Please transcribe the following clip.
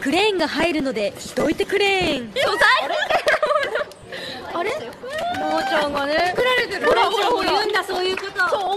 クレーンが入るのでどいてクレーン。 あれももちゃんがね、作られてる。ほらほらほら言うんだ、そういうこと。そう